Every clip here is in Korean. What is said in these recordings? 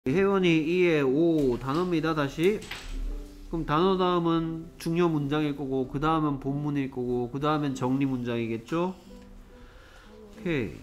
혜원이 2에 5 단어입니다. 다시. 그럼 단어 다음은 중요 문장일 거고, 그 다음은 본문일 거고, 그 다음엔 정리 문장이겠죠? 오케이.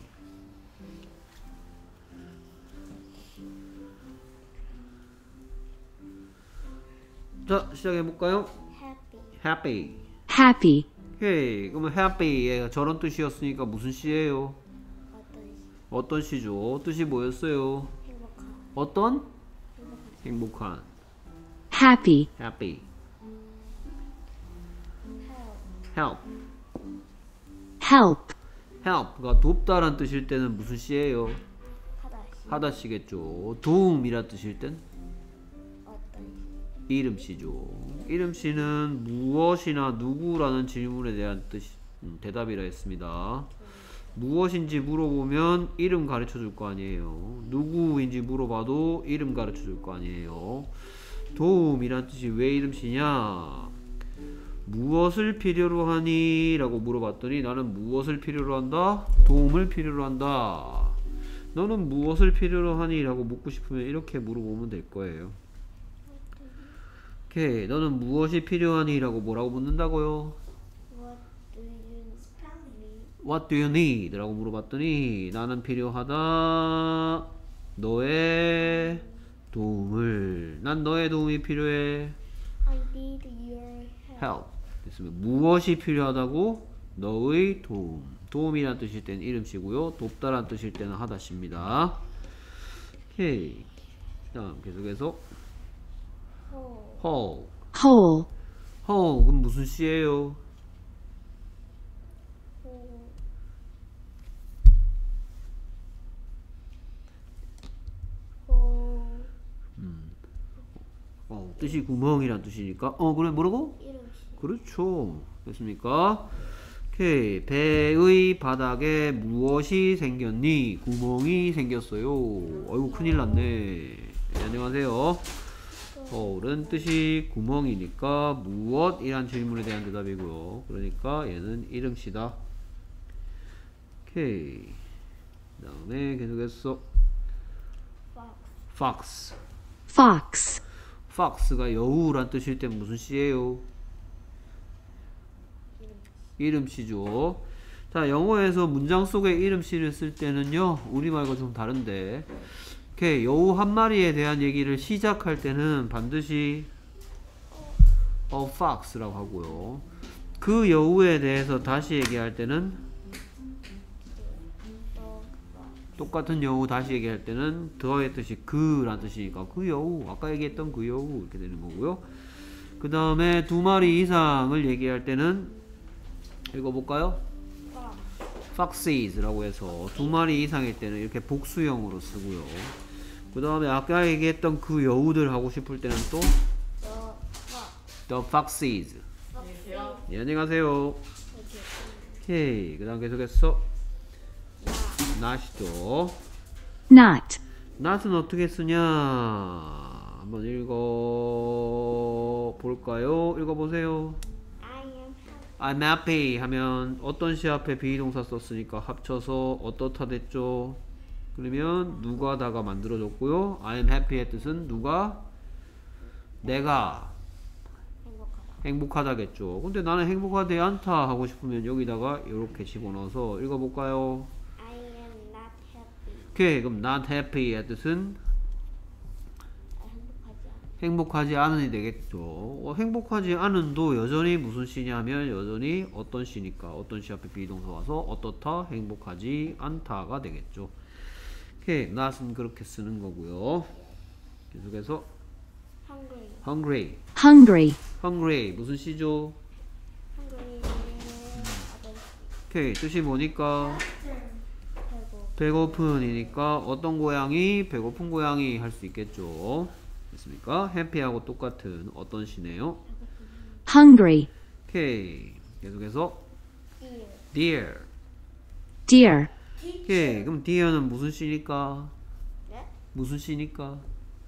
자, 시작해볼까요? happy. happy, 오케이. 그러면 happy 저런 뜻이었으니까 무슨 시예요? 어떤 시죠? 뜻이 뭐였어요? 어떤? 행복한. happy, happy. help. help, help가 돕다란 뜻일 때는 무슨 시예요? 하다 시겠죠. 도움이란 뜻일 땐 이름 시죠. 이름 시는 무엇이나 누구라는 질문에 대한 대답이라 했습니다. 무엇인지 물어보면 이름 가르쳐 줄 거 아니에요. 누구인지 물어봐도 이름 가르쳐 줄 거 아니에요. 도움이란 뜻이 왜 이름 시냐? 무엇을 필요로 하니? 라고 물어봤더니 나는 무엇을 필요로 한다? 도움을 필요로 한다. 너는 무엇을 필요로 하니? 라고 묻고 싶으면 이렇게 물어보면 될 거예요. 오케이. 너는 무엇이 필요하니? 라고 뭐라고 묻는다고요? What do you need? 라고 물어봤더니 나는 필요하다. 너의 도움을. 난 너의 도움이 필요해. I need your help. 됐으면 무엇이 필요하다고? 너의 도움. 도움이란 뜻일 때는 이름시고요. 돕다란 뜻일 때는 하다시입니다. 오케이. 다음 계속해서 whole. whole, whole 그럼 무슨 시예요? 뜻이 구멍이란 뜻이니까 그래 뭐라고? 그렇죠. 됐습니까? 오케이. 배의 바닥에 무엇이 생겼니? 구멍이 생겼어요. 어이구 큰일 났네. 네, 안녕하세요. 는 뜻이 구멍이니까 무엇이란 질문에 대한 대답이고요. 그러니까 얘는 이름시다. 오케이. 그 다음에 계속해서 fox. fox, fox가 여우란 뜻일 땐 무슨 시예요? 이름시죠. 자, 영어에서 문장 속에 이름시를 쓸 때는요, 우리말과 좀 다른데, 이렇게 여우 한 마리에 대한 얘기를 시작할 때는 반드시 a fox라고 하고요. 그 여우에 대해서 다시 얘기할 때는 똑같은 여우 다시 얘기할 때는 더의 뜻이 그란 뜻이니까 그 여우, 아까 얘기했던 그 여우 이렇게 되는 거고요. 그 다음에 두 마리 이상을 얘기할 때는 읽어볼까요? foxes라고 해서 두 마리 이상일 때는 이렇게 복수형으로 쓰고요. 그 다음에 아까 얘기했던 그 여우들 하고 싶을 때는 또 the foxes. 네, 안녕하세요. 오케이. 그 다음 계속해서 not이죠. not, not은 어떻게 쓰냐? 한번 읽어볼까요? 읽어보세요. I'm happy 하면 어떤 시 앞에 비동사 썼으니까 합쳐서 어떻다 됐죠? 그러면 누가 다가 만들어졌고요. I'm happy의 뜻은 누가? 내가 행복하다겠죠. 근데 나는 행복하지 않다 하고 싶으면 여기다가 이렇게 집어넣어서 읽어볼까요? I am not happy. 오케이. 그럼 not happy의 뜻은 행복하지 않은이 되겠죠. 행복하지 않은도 여전히 무슨 시냐면 여전히 어떤 시니까 어떤 시 앞에 비동사 와서 어떻다 행복하지 않다가 되겠죠. 오케이. not은 그렇게 쓰는 거고요. 계속해서 Hungry. hungry. hungry, hungry 무슨 시죠? Hungry. 오케이. 뜻이 뭐니까? 배고픈이니까 어떤 고양이? 배고픈 고양이 할 수 있겠죠. 됐습니까? happy하고 똑같은 어떤 시네요? hungry, 오케이. 계속해서 Dear. dear. dear, 오케이. 그럼 dear는 무슨 시니까? 네? 무슨 시니까?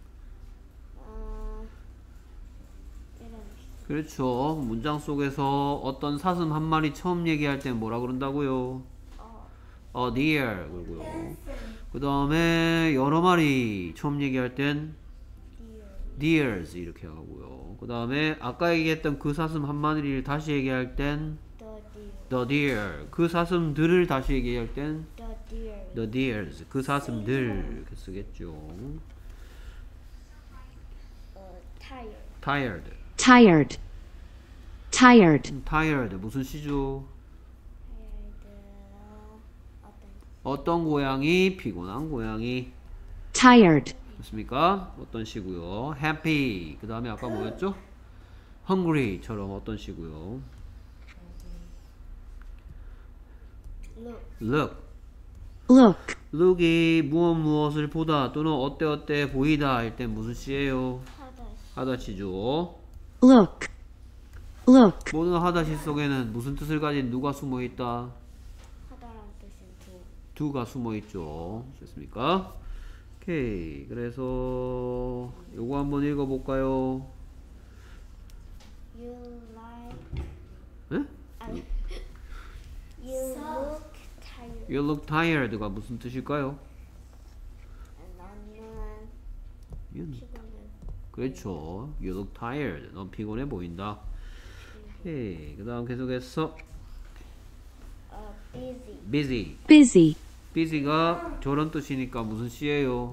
이름. 그렇죠. 문장 속에서 어떤 사슴 한 마리 처음 얘기할 때 뭐라 그런다고요? dear 그러고요. 그 다음에 여러 마리 처음 얘기할 땐 deer, deers 이렇게 하고요. 그 다음에 아까 얘기했던 그 사슴 한 마리를 다시 얘기할 땐 the deer, the deer. 그 사슴들을 다시 얘기할 땐 the deer, the deers. 그 사슴들 이렇게 쓰겠죠. tired, tired. tired, tired, tired 무슨 시죠? 어떤 고양이? 피곤한 고양이. tired, 됐습니까? 어떤 시고요. happy. 그 다음에 아까 뭐였죠? hungry처럼 어떤 시고요. look, look. look, look이 무엇을 보다 또는 어때 보이다 할 땐 무슨 시예요? 하다시죠. look, look, 모든 하다시 속에는 무슨 뜻을 가진 누가 숨어 있다? 하다란 뜻인 두가 숨어 있죠. 됐습니까? 오케이. 그래서 요거 한번 읽어 볼까요? you like, 예? 아니, you look tired, You look tired가 무슨 뜻일까요? 나는 피곤해, 그렇죠. You look tired. 넌 피곤해 보인다. 오케이. 그 다음 계속해서 busy, busy. busy, busy가 저런 뜻이니까 무슨 시예요?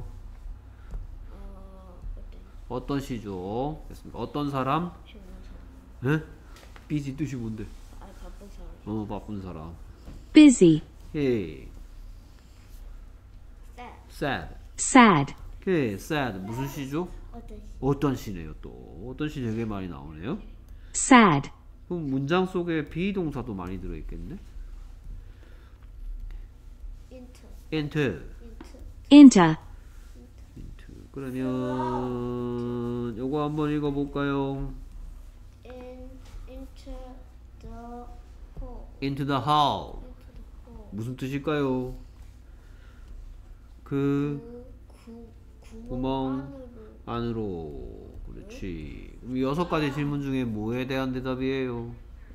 어떤 시죠? 됐습니까? 어떤 사람? 피곤한 사람, 에? busy 뜻이 뭔데? 바쁜 사람, 바쁜 사람. busy, 오케이. sad, sad. sad, 오케이. sad 무슨 시죠? 어떤 어떤 시네요 또. 어떤 시 되게 많이 나오네요. sad, 그럼 문장 속에 비동사도 많이 들어있겠네? into, into. into, 그러면 요거 한번 읽어볼까요? into the hole, into the hall. into the hole, 무슨 뜻일까요? 그 구멍 안으로. 그렇지. 그럼 6가지 질문 중에 뭐에 대한 대답이에요?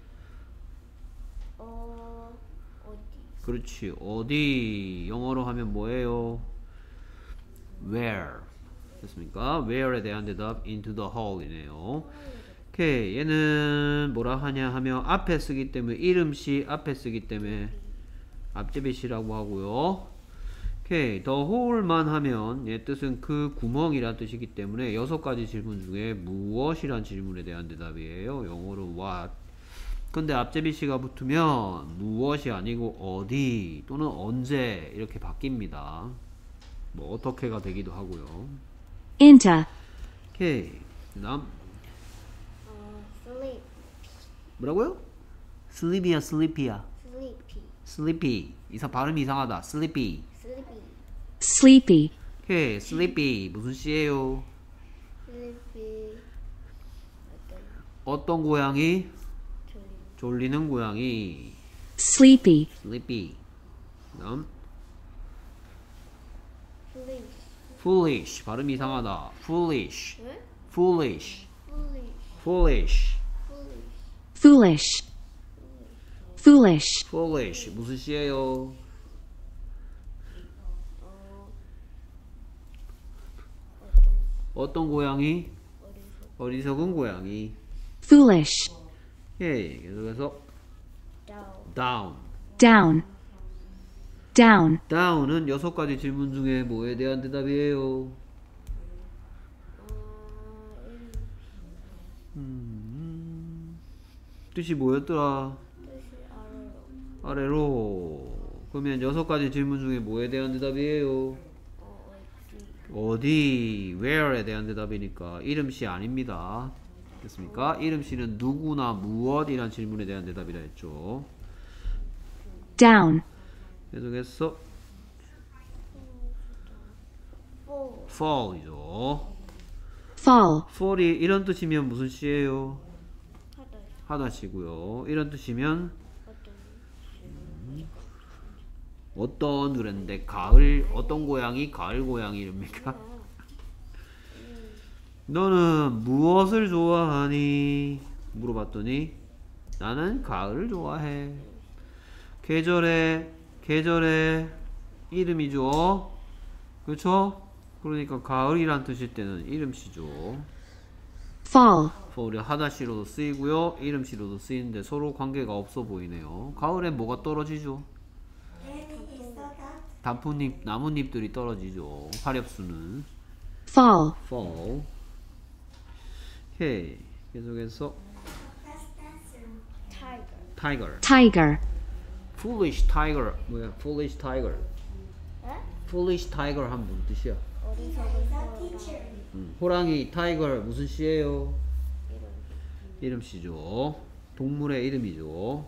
어디, 그렇지. 어디 영어로 하면 뭐예요? where. 됐습니까? where에 대한 대답 into the hall이네요. 오케이. 얘는 뭐라 하냐 하면 앞에 쓰기 때문에 이름시 앞에 쓰기 때문에 앞제비시라고 하고요. 오케이. the hole만 하면 얘 뜻은 그 구멍이란 뜻이기 때문에 6가지 질문 중에 무엇이란 질문에 대한 대답이에요. 영어로 what. 근데 앞제비시가 붙으면 무엇이 아니고 어디 또는 언제 이렇게 바뀝니다. 뭐 어떻게가 되기도 하고요. into, 오케이. 그다음 sleep, 뭐라고요? sleepy야 sleepy야 sleepy, sleepy. 발음이 이상하다. sleepy. sleepy, sleepy, 오케이. sleepy 무슨 시예요? sleepy, 어떤 고양이? 졸린, 졸리는 고양이. sleepy, sleepy. 그다음 foolish, foolish. 발음이 이상하다. foolish. 왜? foolish. foolish, foolish. foolish, foolish, foolish 무슨 시예요? 어떤 고양이? 어리석은 고양이. foolish, 예, 계속해서 down, down. down, down, down은 6가지 질문 중에 뭐에 대한 대답이에요? 뜻이 뭐였더라? 뜻이 아래로, 아래로. 그러면 6가지 질문 중에 뭐에 대한 대답이에요? 어디, 어디, where에 대한 대답이니까 이름시 아닙니다. 됐습니까? 이름시는 누구나 무엇이란 질문에 대한 대답이라 했죠. down, 계속해서 fall, fall이죠. fall, fall이 이런 뜻이면 무슨 시예요? 하다, 하다시고요. 이런 뜻이면 어떤, 그랬는데 가을 어떤 고양이? 가을 고양이 이럽니까? 너는 무엇을 좋아하니? 물어봤더니 나는 가을을 좋아해. 계절의 이름이죠. 그렇죠? 그러니까 가을이란 뜻일 때는 이름시죠. fall, fall이 하다시로도 쓰이고요. 이름시로도 쓰이는데 서로 관계가 없어 보이네요. 가을엔 뭐가 떨어지죠? 단풍잎, 나뭇잎들이 떨어지죠. 화렵수는 fall, fall. 오케이. 계속해서 타이거. tiger. tiger, foolish tiger. 뭐야? foolish tiger. 에? foolish tiger 하면 무슨 뜻이야? 어리석은 호랑이 tiger 무슨 시예요? 이름. 이름시죠. 동물의 이름이죠.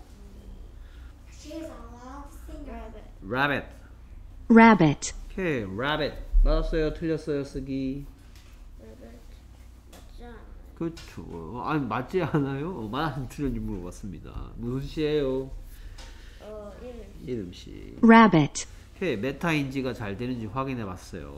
rabbit. rabbit. rabbit, 오케이. rabbit. 맞았어요? 틀렸어요? 쓰기. rabbit. 맞지 않아요? 그렇죠. 아니 맞지 않아요? 맞는 틀렸는지 물어봤습니다. 무슨 시예요? 이름. 이름시. rabbit, 오케이. 메타인지가 잘 되는지 확인해 봤어요.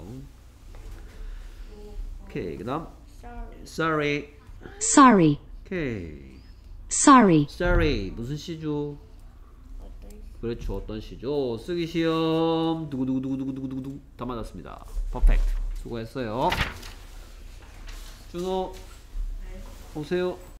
오케이. 그다음 sorry. sorry. sorry, 오케이. sorry, sorry 무슨 시죠? 어떤 그렇죠. 어떤 시죠? 쓰기 시험 두구두구두구두구두구두구 다 맞았습니다. 퍼펙트. 수고했어요. 준호 오세요.